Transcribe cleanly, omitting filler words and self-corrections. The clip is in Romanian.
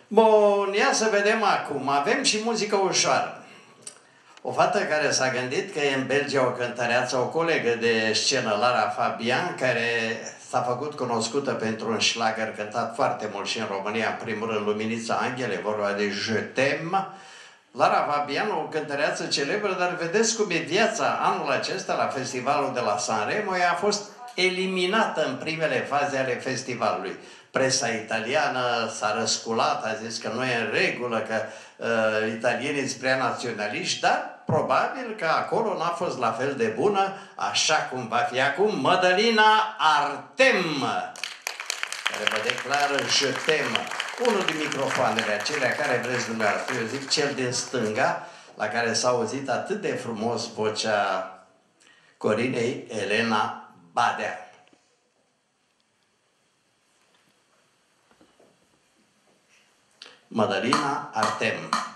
Bun, ia să vedem acum. Avem și muzică ușoară. O fată care s-a gândit că e în Belgia o cântăreață, o colegă de scenă, Lara Fabian, care s-a făcut cunoscută pentru un șlagăr cântat foarte mult și în România, în primul rând Luminița Anghele, vorba de Je t'aime. Lara Fabian, o cântăreață celebră, dar vedeți cum e viața anul acesta la festivalul de la Sanremo. Ea a fost eliminată în primele faze ale festivalului. Presa italiană s-a răsculat, a zis că nu e în regulă, că italienii sunt prea naționaliști, dar probabil că acolo n-a fost la fel de bună, așa cum va fi acum Madalina Artem, care vă declară Je t'aime. Unul din microfoanele acelea care vreți dumneavoastră, eu zic cel din stânga, la care s-a auzit atât de frumos vocea Corinei Elena Badea. Madalina Artem.